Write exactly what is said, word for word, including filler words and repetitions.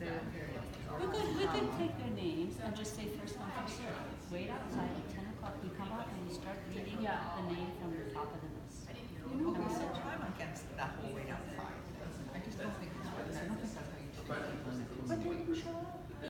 say it. We could, we could take their names and just say first come, first served. Wait outside at ten o'clock, you come out and you start reading Yeah. the name from the top of the